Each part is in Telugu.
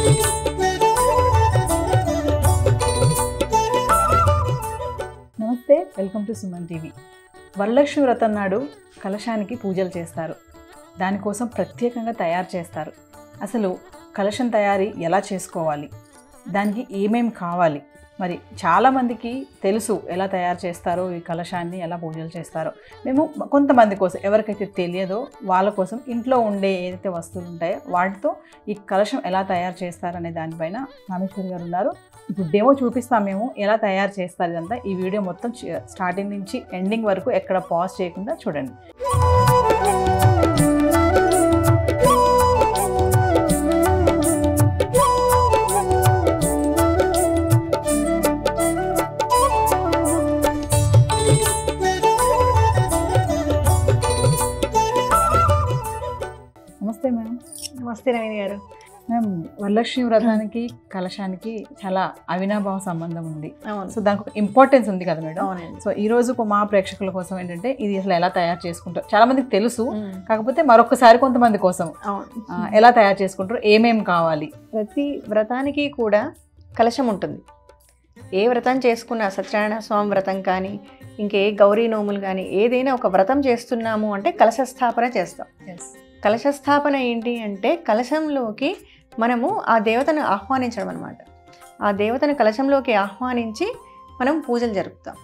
నమస్తే, welcome to Suman TV. Varalakshmi వ్రతం నాడు కలశానికి పూజలు చేస్తారు. దానికోసం ప్రత్యేకంగా తయారు చేస్తారు. అసలు కలశం తయారీ ఎలా చేసుకోవాలి, దానికి ఏమేమి కావాలి, మరి చాలామందికి తెలుసు ఎలా తయారు చేస్తారో, ఈ కలశాన్ని ఎలా పూజలు చేస్తారో. మేము కొంతమంది కోసం, ఎవరికైతే తెలియదో వాళ్ళ కోసం ఇంట్లో ఉండే ఏదైతే వస్తువులు ఉంటాయో వాటితో ఈ కలశం ఎలా తయారు చేస్తారనే దానిపైన రామేశ్వరి గారు ఉన్నారు. ఇప్పుడు డెమో చూపిస్తాం మేము, ఎలా తయారు చేస్తారు ఇదంతా. ఈ వీడియో మొత్తం స్టార్టింగ్ నుంచి ఎండింగ్ వరకు ఎక్కడ పాజ్ చేయకుండా చూడండి. నమస్తే మ్యామ్. నమస్తే నవీన్ గారు. మ్యామ్, వరలక్ష్మి వ్రతానికి కలశానికి చాలా అవినాభావ సంబంధం ఉంది. సో దానికి ఒక ఇంపార్టెన్స్ ఉంది కదా మేడం. సో ఈ రోజు మా ప్రేక్షకుల కోసం ఏంటంటే ఇది అసలు ఎలా తయారు చేసుకుంటారు, చాలా మందికి తెలుసు, కాకపోతే మరొకసారి కొంతమంది కోసం ఎలా తయారు చేసుకుంటారు, ఏమేమి కావాలి. ప్రతి వ్రతానికి కూడా కలశం ఉంటుంది. ఏ వ్రతం చేసుకున్నా, సత్యనారాయణ స్వామి వ్రతం కానీ, ఇంకే గౌరీ నోములు కానీ, ఏదైనా ఒక వ్రతం చేస్తున్నాము అంటే కలశ స్థాపన చేస్తాం. కలశ స్థాపన ఏంటి అంటే కలశంలోకి మనము ఆ దేవతను ఆహ్వానించడం అనమాట. ఆ దేవతను కలశంలోకి ఆహ్వానించి మనం పూజలు జరుపుతాం.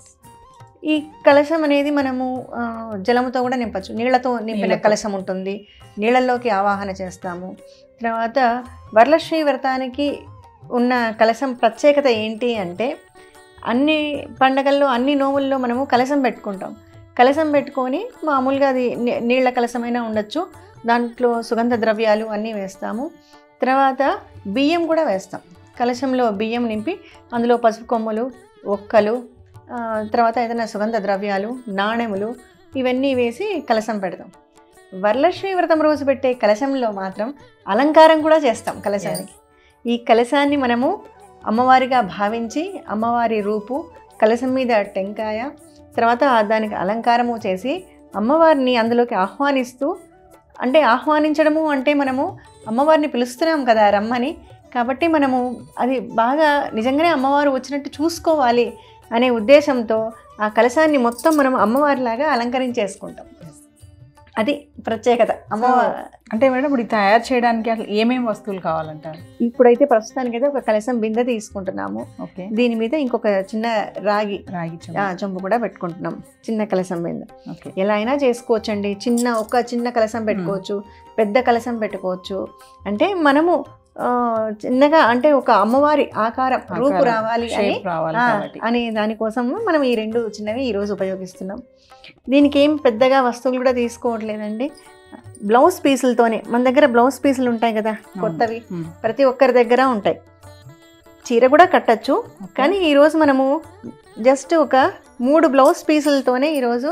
ఈ కలశం అనేది మనము జలముతో కూడా నింపచ్చు. నీళ్లతో నింపిన కలశం ఉంటుంది, నీళ్ళల్లోకి ఆవాహన చేస్తాము. తర్వాత వరలక్ష్మి వ్రతానికి ఉన్న కలశం ప్రత్యేకత ఏంటి అంటే అన్ని పండగల్లో, అన్ని నోముల్లో మనము కలశం పెట్టుకుంటాం. కలశం పెట్టుకొని మామూలుగా అది నీళ్ల కలశమైనా ఉండొచ్చు, దాంట్లో సుగంధ ద్రవ్యాలు అన్నీ వేస్తాము. తర్వాత బియ్యం కూడా వేస్తాం. కలశంలో బియ్యం నింపి అందులో పసుపు కొమ్ములు, ఒక్కలు, తర్వాత ఏదైనా సుగంధ ద్రవ్యాలు, నాణెములు ఇవన్నీ వేసి కలశం పెడతాం. వరలక్ష్మి వ్రతం రోజు పెట్టే కలశంలో మాత్రం అలంకారం కూడా చేస్తాం కలశానికి. ఈ కలశాన్ని మనము అమ్మవారిగా భావించి అమ్మవారి రూపు, కలశం మీద టెంకాయ, తర్వాత దానికి అలంకారము చేసి అమ్మవారిని అందులోకి ఆహ్వానిస్తూ, అంటే ఆహ్వానించడము అంటే మనము అమ్మవారిని పిలుస్తున్నాం కదా రమ్మని, కాబట్టి మనము అది బాగా నిజంగానే అమ్మవారు వచ్చినట్టు చూసుకోవాలి అనే ఉద్దేశంతో ఆ కలశాన్ని మొత్తం మనం అమ్మవారిలాగా అలంకరించేసుకుంటాం. అది ప్రత్యేకత అమ్మవారు. అంటే మేడం ఇప్పుడు తయారు చేయడానికి అసలు ఏమేమి వస్తువులు కావాలంటారు? ఇప్పుడైతే ప్రస్తుతానికైతే ఒక కలశం బిందె తీసుకుంటున్నాము. ఓకే. దీని మీద ఇంకొక చిన్న రాగి చెంబు కూడా పెట్టుకుంటున్నాం. చిన్న కలశం బిందె ఎలా అయినా చేసుకోవచ్చండి. ఒక చిన్న కలశం పెట్టుకోవచ్చు, పెద్ద కలశం పెట్టుకోవచ్చు. అంటే మనము చిన్నగా, అంటే ఒక అమ్మవారి ఆకారం, రూపు రావాలి అని దానికోసం మనం ఈ రెండు చిన్నవి ఈరోజు ఉపయోగిస్తున్నాం. దీనికి ఏం పెద్దగా వస్తువులు కూడా తీసుకోవట్లేదండి. బ్లౌజ్ పీసులతోనే, మన దగ్గర బ్లౌజ్ పీసులు ఉంటాయి కదా కొత్తవి, ప్రతి ఒక్కరి దగ్గర ఉంటాయి. చీర కూడా కట్టచ్చు, కానీ ఈరోజు మనము జస్ట్ ఒక 3 బ్లౌజ్ పీసులతోనే ఈరోజు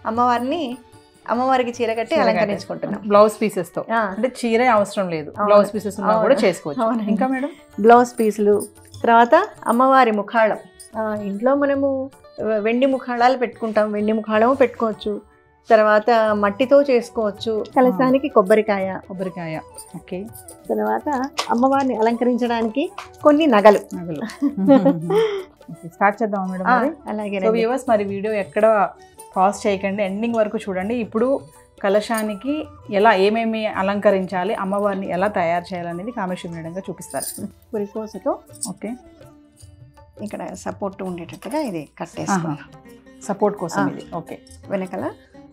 అమ్మవారికి చీర కట్టి అలంకరించుకుంటున్నాం. బ్లౌజ్ పీసెస్ తో, అంటే చీర అవసరం లేదు, బ్లౌజ్ పీసెస్ కూడా చేసుకోవచ్చు. ఇంకా మేడం, బ్లౌజ్ పీసులు, తర్వాత అమ్మవారి ముఖాళం. ఇంట్లో మనము వెండి ముఖాళాలు పెట్టుకుంటాం, వెండి ముఖాళము పెట్టుకోవచ్చు. తర్వాత మట్టితో చేసుకోవచ్చు. కలశానికి కొబ్బరికాయ. ఓకే. తర్వాత అమ్మవారిని అలంకరించడానికి కొన్ని నగలు. స్టార్ట్ చేద్దాం మేడం. అలాగే వ్యూవర్స్, మరి వీడియో ఎక్కడ పాజ్ చేయకండి, ఎండింగ్ వరకు చూడండి. ఇప్పుడు కలశానికి ఏమేమి అలంకరించాలి, అమ్మవారిని ఎలా తయారు చేయాలనేది కామేశ్వరి మేడంగా చూపిస్తారు. పురికోసతో ఓకే, ఇక్కడ సపోర్ట్ ఉండేటట్టుగా ఇది కట్టేస్తాం, సపోర్ట్ కోసం ఇది. ఓకే. వెనకాల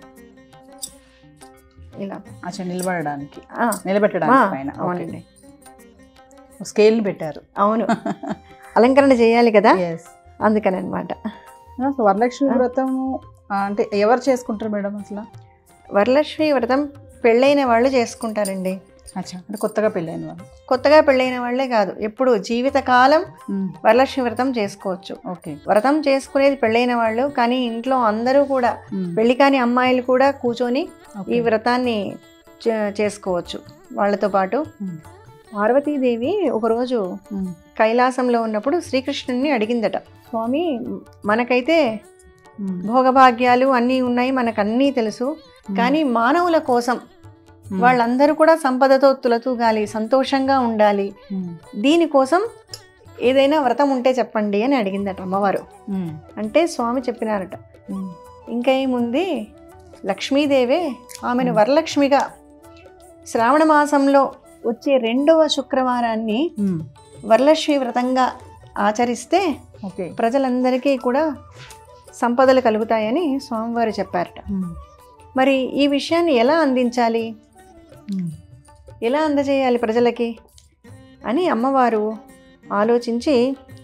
ఇలా నిలబెట్టడానికి పైన. అవునండి, స్కేల్ పెట్టారు. అవును, అలంకరణ చేయాలి కదా, అందుకని అనమాట. వరలక్ష్మి వ్రతం అంటే ఎవరు చేసుకుంటారు మేడం? అసలు వరలక్ష్మి వ్రతం పెళ్ళైన వాళ్ళు చేసుకుంటారండి. అంటే కొత్తగా పెళ్ళైన వాళ్ళే కాదు, ఎప్పుడు జీవితకాలం వరలక్ష్మి వ్రతం చేసుకోవచ్చు. వ్రతం చేసుకునేది పెళ్ళైన వాళ్ళు, కానీ ఇంట్లో అందరూ కూడా, పెళ్లి కాని అమ్మాయిలు కూడా కూర్చొని ఈ వ్రతాన్ని చేసుకోవచ్చు వాళ్ళతో పాటు. పార్వతీదేవి ఒకరోజు కైలాసంలో ఉన్నప్పుడు శ్రీకృష్ణుని అడిగిందట, స్వామి మనకైతే భోగభాగ్యాలు అన్నీ ఉన్నాయి, మనకు అన్నీ తెలుసు, కానీ మానవుల కోసం వాళ్ళందరూ కూడా సంపదతో తులతూగాలి, సంతోషంగా ఉండాలి. దీనికోసం ఏదైనా వ్రతం ఉంటే చెప్పండి అని అడిగిందట అమ్మవారు. అంటే స్వామి చెప్పినారట, ఇంకా ఏముంది, లక్ష్మీదేవే ఆమెను వరలక్ష్మిగా శ్రావణ మాసంలో వచ్చే 2వ శుక్రవారాన్ని వరలక్ష్మి వ్రతంగా ఆచరిస్తే ప్రజలందరికీ కూడా సంపదలు కలుగుతాయని స్వామివారు చెప్పారట. మరి ఈ విషయాన్ని ఎలా అందించాలి, ఎలా అందజేయాలి ప్రజలకి అని అమ్మవారు ఆలోచించి,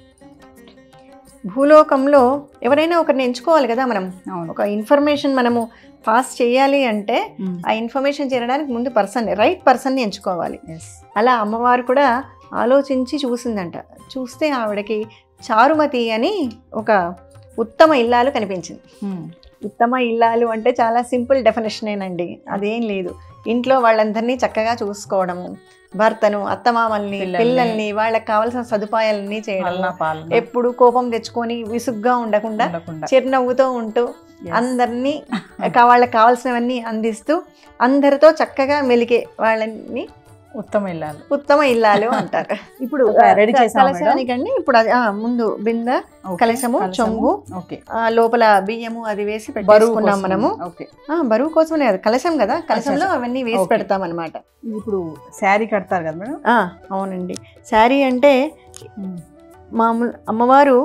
భూలోకంలో ఎవరైనా ఒకరిని ఎంచుకోవాలి కదా మనం. ఒక ఇన్ఫర్మేషన్ మనము పాస్ చేయాలి అంటే ఆ ఇన్ఫర్మేషన్ చేరడానికి ముందు రైట్ పర్సన్ని ఎంచుకోవాలి. అలా అమ్మవారు కూడా ఆలోచించి చూసిందంట. చూస్తే ఆవిడకి చారుమతి అని ఒక ఉత్తమ ఇల్లాలు కనిపించింది. ఉత్తమ ఇల్లాలు అంటే చాలా సింపుల్ డెఫినేషనేనండి, అదేం లేదు. ఇంట్లో వాళ్ళందరినీ చక్కగా చూసుకోవడము, భర్తను, అత్తమామల్ని, పిల్లల్ని, వాళ్ళకి కావాల్సిన సదుపాయాలన్నీ చేయడం, ఎప్పుడు కోపం తెచ్చుకొని విసుగ్గా ఉండకుండా చిరునవ్వుతో ఉంటూ అందరినీ వాళ్ళకి కావాల్సినవన్నీ అందిస్తూ అందరితో చక్కగా మెలిగే వాళ్ళని ఉత్తమ ఇల్లాలు అంటారు. ఇప్పుడు కలశానికండి ఇప్పుడు ముందు బిందె, కలశము, చెంబు, లోపల బియ్యము అది వేసి పెట్టుకున్నాం మనము. బరువు కోసమే అది కలశం కదా, కలశంలో అవన్నీ వేసి పెడతాం అనమాట. ఇప్పుడు శారీ కడతారు కదా మేడం? అవునండి. శారీ అంటే మామూలు అమ్మవారు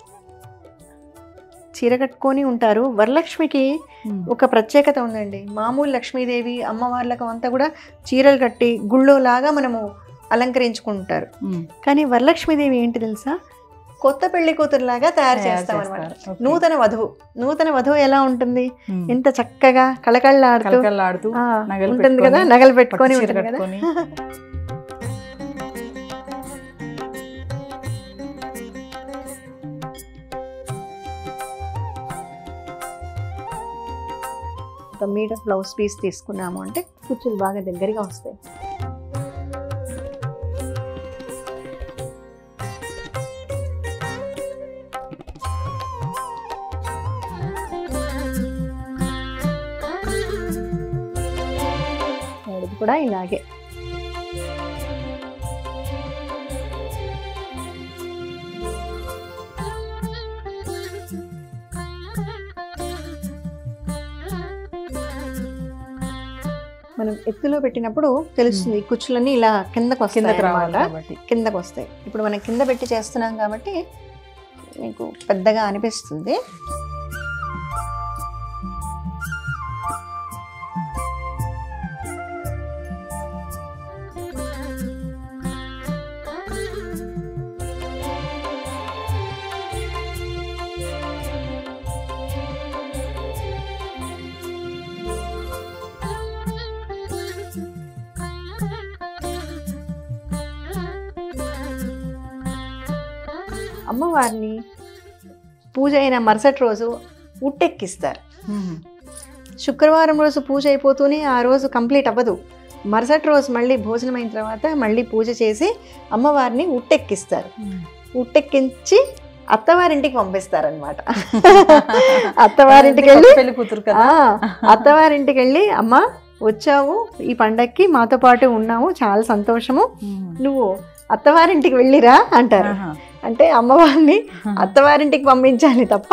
చీర కట్టుకొని ఉంటారు. వరలక్ష్మికి ఒక ప్రత్యేకత ఉందండి. మామూలు లక్ష్మీదేవి అమ్మవార్లకు అంతా కూడా చీరలు కట్టి గుళ్ళో లాగా మనము అలంకరించుకుంటారు. కానీ వరలక్ష్మీదేవి ఏంటి తెలుసా, కొత్త పెళ్లి కూతురులాగా తయారు చేస్తాం అనమాట. నూతన వధువు ఎలా ఉంటుంది, ఎంత చక్కగా కళకళలాడుతూ ఉంటుంది కదా, నగలు పెట్టుకొని ఉంటుంది కదా. ఒక మీటర్ బ్లౌజ్ పీస్ తీసుకున్నాము అంటే కుచ్చులు బాగా దగ్గరగా వస్తాయి. కూడా ఇలాగే మనం ఎత్తులో పెట్టినప్పుడు తెలుస్తుంది, కుచ్చులన్నీ ఇలా కిందకు వస్తాయి. ఇప్పుడు మనం కింద పెట్టి చేస్తున్నాం కాబట్టి మీకు పెద్దగా అనిపిస్తుంది. అమ్మవారిని పూజ అయిన మరుసటి రోజు ఉట్టెక్కిస్తారు. శుక్రవారం రోజు పూజ అయిపోతూనే ఆ రోజు కంప్లీట్ అవ్వదు. మరుసటి రోజు మళ్ళీ భోజనం అయిన తర్వాత మళ్ళీ పూజ చేసి అమ్మవారిని ఉట్టెక్కిస్తారు. ఉట్టెక్కించి అత్తవారింటికి పంపిస్తారనమాట. అత్తవారింటికి వెళ్ళి అమ్మ వచ్చావు, ఈ పండక్కి మాతో పాటు ఉన్నావు, చాలా సంతోషము, నువ్వు అత్తవారింటికి వెళ్ళిరా అంటారు. అంటే అమ్మవారిని అత్తవారింటికి పంపించాలి తప్ప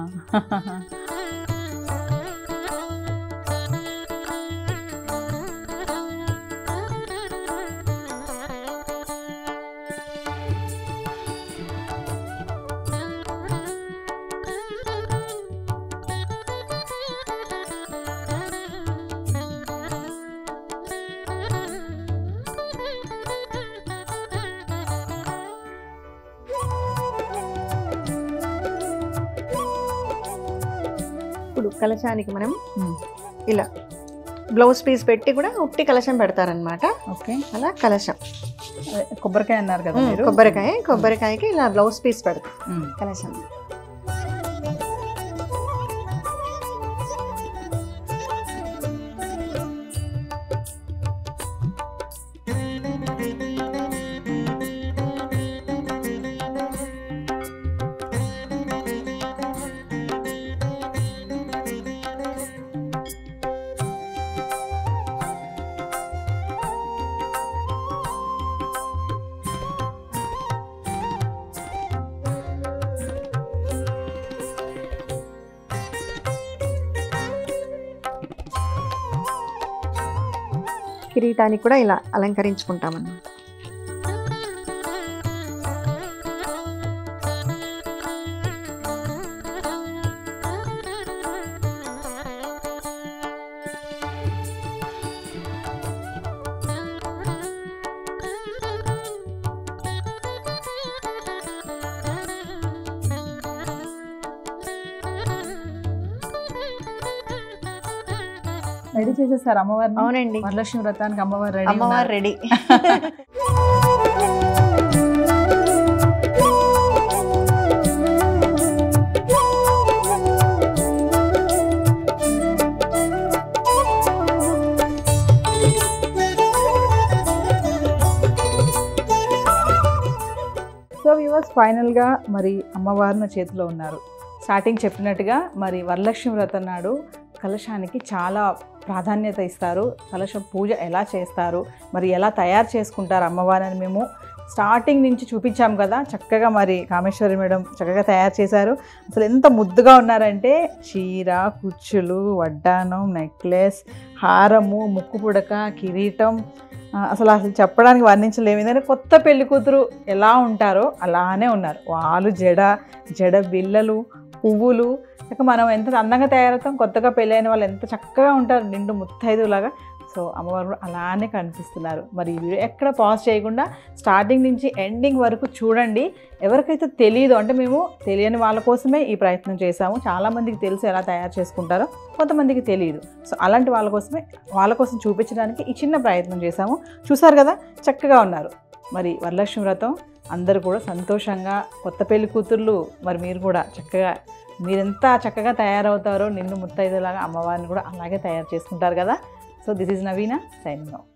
కలశానికి మనం ఇలా బ్లౌజ్ పీస్ పెట్టి కూడా ఉట్టి కలశం పెడతారనమాట. ఓకే, అలా కలశం. కొబ్బరికాయ అన్నారు కదా, కొబ్బరికాయకి ఇలా బ్లౌజ్ పీస్ పెడతాం కలశం. కిరీటానికి కూడా ఇలా అలంకరించుకుంటామన్నమాట. రెడీ చేసేసారు అమ్మవారిని? అవునండి, వరలక్ష్మి వ్రతానికి అమ్మవారు రెడీ. అమ్మవారు రెడీ. సో వ్యూవర్స్, ఫైనల్గా మరి అమ్మవారిని చేతిలో ఉన్నారు. స్టార్టింగ్ చెప్పినట్టుగా మరి వరలక్ష్మి వ్రతం నాడు కలశానికి చాలా ప్రాధాన్యత ఇస్తారు. కలశం పూజ ఎలా చేస్తారు, మరి ఎలా తయారు చేసుకుంటారు అమ్మవారిని మేము స్టార్టింగ్ నుంచి చూపించాం కదా. చక్కగా మరి కామేశ్వరి మేడం చక్కగా తయారు చేశారు. అసలు ఎంత ముద్దుగా ఉన్నారంటే చీర, కుచ్చులు, వడ్డానం, నెక్లెస్, హారము, ముక్కు పుడక, కిరీటం, అసలు చెప్పడానికి వర్ణించలేము. ఎందుకంటే కొత్త పెళ్లి కూతురు ఎలా ఉంటారో అలానే ఉన్నారు. వాళ్ళు జడ బిళ్ళలు, పువ్వులు, ఇక మనం ఎంత అందంగా తయారవుతాం, కొత్తగా పెళ్ళైన వాళ్ళు ఎంత చక్కగా ఉంటారు, నిండు ముత్తైదులాగా. సో అమ్మవారు కూడా అలానే కనిపిస్తున్నారు. మరి ఈ వీడియో ఎక్కడ పాజ్ చేయకుండా స్టార్టింగ్ నుంచి ఎండింగ్ వరకు చూడండి. ఎవరికైతే తెలియదు అంటే మేము తెలియని వాళ్ళ కోసమే ఈ ప్రయత్నం చేశాము. చాలామందికి తెలుసు ఎలా తయారు చేసుకుంటారో, కొంతమందికి తెలియదు. సో అలాంటి వాళ్ళ కోసం చూపించడానికి ఈ చిన్న ప్రయత్నం చేశాము. చూసారు కదా, చక్కగా ఉన్నారు. మరి వరలక్ష్మి వ్రతం అందరూ కూడా సంతోషంగా, కొత్త పెళ్లి కూతుర్లు మరి మీరు కూడా చక్కగా, మీరెంత చక్కగా తయారవుతారో నిండు ముత్తైదులాగా అమ్మవారిని కూడా అలాగే తయారు చేసుకుంటారు కదా. So this is Naveena signing of.